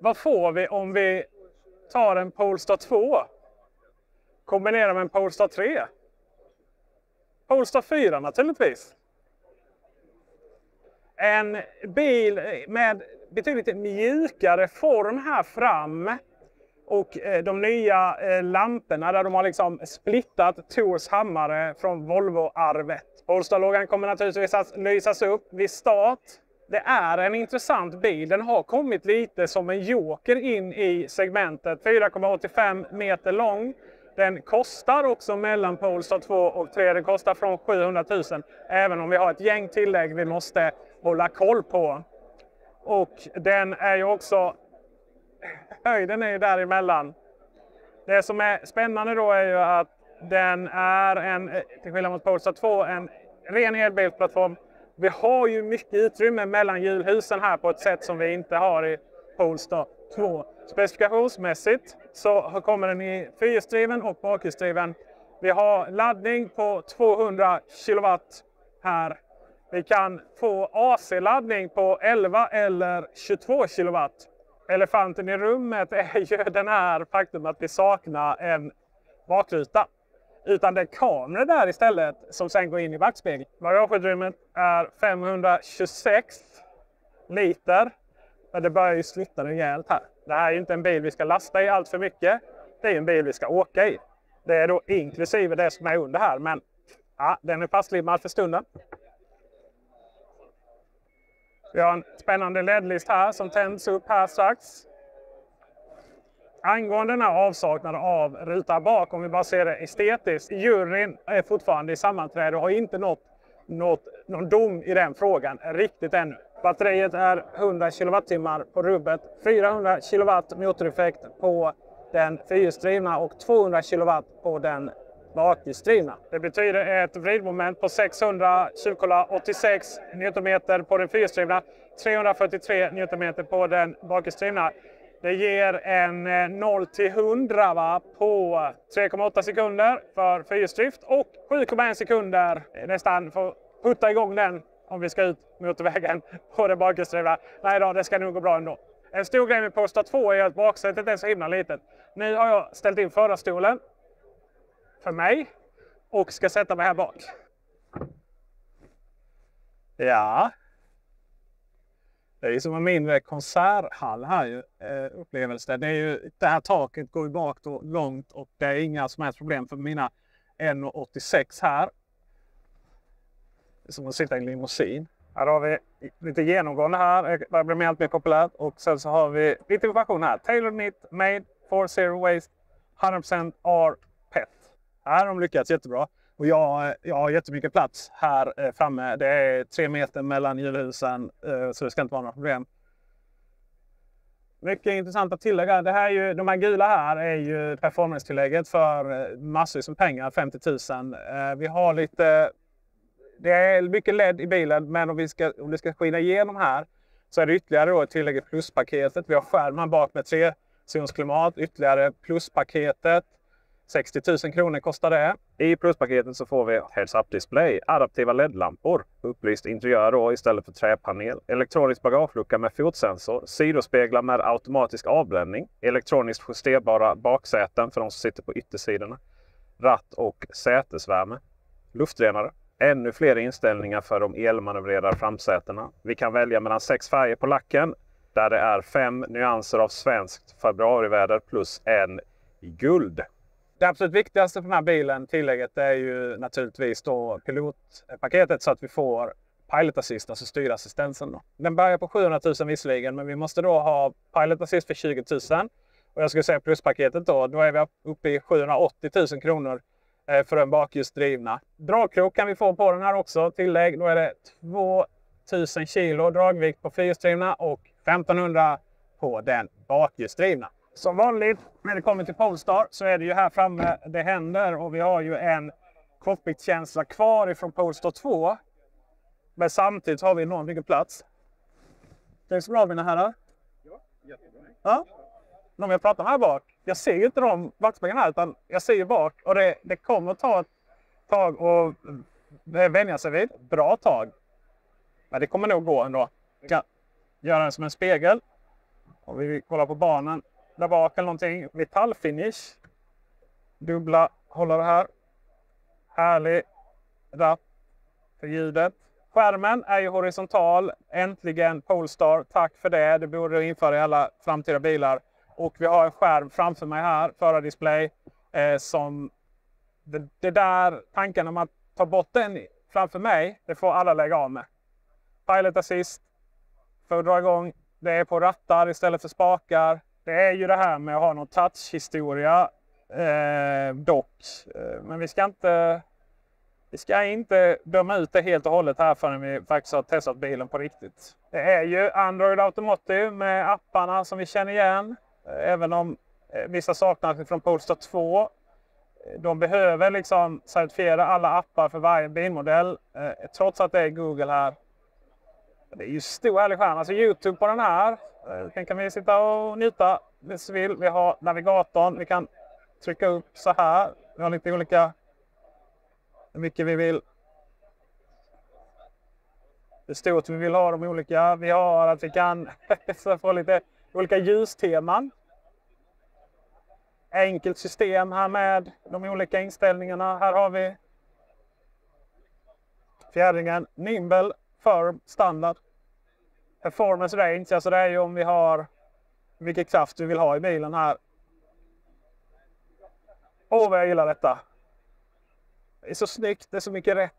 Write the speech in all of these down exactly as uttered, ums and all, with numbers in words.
vad får vi om vi tar en Polestar två? Kombinerar med en Polestar tre? Polestar fyra naturligtvis. En bil med betydligt mjukare form här fram. Och de nya lamporna där de har liksom splittat Thors hammare från Volvo-arvet. Polestar-loggan kommer naturligtvis att lysas upp vid start. Det är en intressant bil. Den har kommit lite som en joker in i segmentet. fyra komma åttiofem meter lång. Den kostar också mellan Polestar två och tre. Den kostar från sjuhundratusen. Även om vi har ett gäng tillägg vi måste hålla koll på. Och den är ju också... Höjden är ju däremellan. Det som är spännande då är ju att den är en, till skillnad mot Polestar två, en ren elbilsplattform. Vi har ju mycket utrymme mellan hjulhusen här på ett sätt som vi inte har i Polestar två. Specifikationsmässigt så kommer den i fyrhjulsdriven och bakhjulsdriven. Vi har laddning på tvåhundra kilowatt här. Vi kan få A C-laddning på elva eller tjugotvå kilowatt. Elefanten i rummet är ju den här faktum att vi saknar en bakruta. Utan det är kameror där istället som sen går in i backspegeln. Bagageutrymmet är femhundratjugosex liter. Men det börjar ju sluta rejält här. Det här är ju inte en bil vi ska lasta i allt för mycket. Det är en bil vi ska åka i. Det är då inklusive det som är under här. Men ja, den är fastlimmad för stunden. Vi har en spännande L E D-list här som tänds upp här strax. Angående den här avsaknaden av ruta bak, om vi bara ser det estetiskt. Juryn är fortfarande i sammanträde och har inte nått, nått någon dom i den frågan riktigt ännu. Batteriet är hundra kilowattimmar på rubbet, fyrahundra kilowatt motoreffekt på den fyrhjulsdrivna och tvåhundra kilowatt på den bakhjulsdrivna. Det betyder ett vridmoment på sexhundratjugo komma åttiosex newtonmeter på den fyrhjulsdrivna, trehundrafyrtiotre newtonmeter på den bakhjulsdrivna. Det ger en noll till hundra va, på tre komma åtta sekunder för fyrhjulsdrift och sju komma en sekunder nästan för att putta igång den om vi ska ut motorvägen på den bakhjulsdrivna. Nej då, det ska nog gå bra ändå. En stor grej med Polestar två är att baksätet är så himla litet. Nu har jag ställt in förarstolen för mig och ska sätta mig här bak. Ja. Det är ju som en mindre konserthall här ju, eh, upplevelse. Det är ju, det här taket går ju bak då långt och det är inga som helst problem för mina en komma åttiosex här. Det är som att sitta i en limousin. Här har vi lite genomgående här, det blir mer allt mer populärt. Och sen så har vi lite information här. Tailor knit, made for zero waste, hundra procent R P E T. Här har de lyckats jättebra. Och jag, jag har jättemycket plats här framme. Det är tre meter mellan hjulhusen så det ska inte vara några problem. Mycket intressanta tillägg här. Det här är ju, de här gula här är ju performance-tillägget för massor med pengar, femtio tusen. Vi har lite, det är mycket L E D i bilen men om vi ska, om det ska skina igenom här så är det ytterligare då ett tillägg i pluspaketet. Vi har skärm här bak med tre zonsklimat, ytterligare pluspaketet. sextio tusen kronor kostar det. I pluspaketet så får vi heads-up-display, adaptiva L E D-lampor, upplyst interiör då istället för träpanel, elektronisk bagagelucka med fotsensor, sidospeglar med automatisk avbländning, elektroniskt justerbara baksäten för de som sitter på yttersidorna, ratt- och sätesvärme, luftrenare, ännu fler inställningar för de elmanövrerade framsätena. Vi kan välja mellan sex färger på lacken där det är fem nyanser av svenskt februariväder plus en i guld. Det absolut viktigaste för den här bilen, tillägget, är ju naturligtvis då pilotpaketet så att vi får Pilot Assist, alltså styrassistensen då. Den börjar på sjuhundratusen visserligen, men vi måste då ha Pilot Assist för tjugo tusen. Och jag skulle säga pluspaketet då, då är vi uppe i sjuhundraåttio tusen kronor för den bakhjulsdrivna. Dragkrok kan vi få på den här också, tillägg. Då är det tvåtusen kilo dragvikt på fyrhjulsdrivna och femtonhundra på den bakhjulsdrivna. Som vanligt när det kommer till Polestar så är det ju här framme det händer och vi har ju en cockpitkänsla kvar ifrån Polestar två. Men samtidigt har vi enormt mycket plats. Det är så bra mina herrar. Ja, jättebra. Ja. Om jag pratar här bak, jag ser ju inte de backspeglarna här utan jag ser ju bak och det, det kommer att ta ett tag och vänja sig vid. Bra tag. Men det kommer nog gå ändå. Jag kan göra den som en spegel. Och vi kollar på banan där bak eller någonting. Metallfinish. Dubbla hållare här. Härlig rapp för ljudet. Skärmen är ju horisontal. Äntligen Polestar. Tack för det. Det borde du införa i alla framtida bilar. Och vi har en skärm framför mig här. Förardisplay. Eh, som det, det där tanken om att ta bort den framför mig. Det får alla lägga av med. Pilot assist. För att dra igång. Det är på rattar istället för spakar. Det är ju det här med att ha någon touch-historia. Eh, dock. Eh, men vi ska inte... Vi ska inte döma ut det helt och hållet här förrän vi faktiskt har testat bilen på riktigt. Det är ju Android Automotive med apparna som vi känner igen. Även om vissa saknas från Polestar två. De behöver liksom certifiera alla appar för varje bilmodell. Trots att det är Google här. Det är ju stor härlig skärm. Alltså YouTube på den här. Den kan vi sitta och njuta. Vi vill. Vi har navigatorn. Vi kan trycka upp så här. Vi har lite olika... Hur mycket vi vill. Hur stort vi vill ha de olika. Vi har att vi kan få lite olika ljusteman. Enkelt system här med de olika inställningarna. Här har vi fjädringen. Nimble, Firm, Standard. Performance Range. Alltså det är ju om vi har vilken kraft vi vill ha i bilen här. Åh vad jag gillar detta. Det är så snyggt, det är så mycket rätt.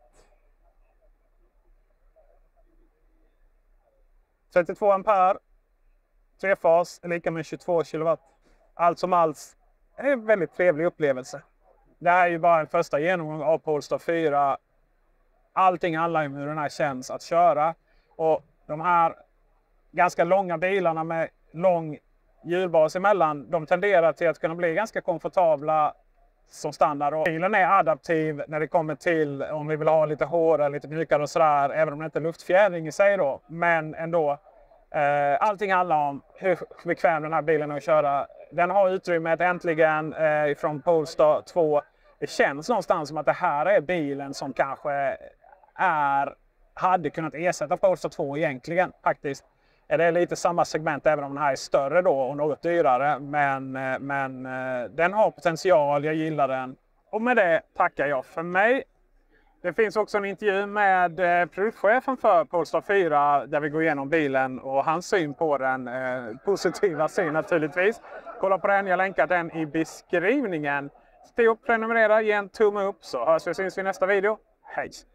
trettiotvå ampere. Trefas är lika med tjugotvå kilowatt. Allt som allt är en väldigt trevlig upplevelse. Det här är ju bara en första genomgång av Polestar fyra. Allting handlar om hur den här känns att köra. Och de här ganska långa bilarna med lång hjulbas emellan. De tenderar till att kunna bli ganska komfortabla som standard. Och bilen är adaptiv när det kommer till om vi vill ha lite hårdare, lite mjukare och sådär. Även om det inte är luftfjädring i sig då. Men ändå. Eh, allting handlar om hur bekväm den här bilen är att köra. Den har utrymmet äntligen eh, från Polestar två. Det känns någonstans som att det här är bilen som kanske är, hade kunnat ersätta Polestar två egentligen faktiskt. Det är lite samma segment även om den här är större då och något dyrare. Men, men den har potential, jag gillar den. Och med det tackar jag för mig. Det finns också en intervju med produktchefen för Polestar fyra där vi går igenom bilen och hans syn på den. Eh, positiva syn naturligtvis. Kolla på den, jag länkar den i beskrivningen. Stå upp, prenumerera, ge en tumme upp så hörs vi och syns vi i nästa video. Hej!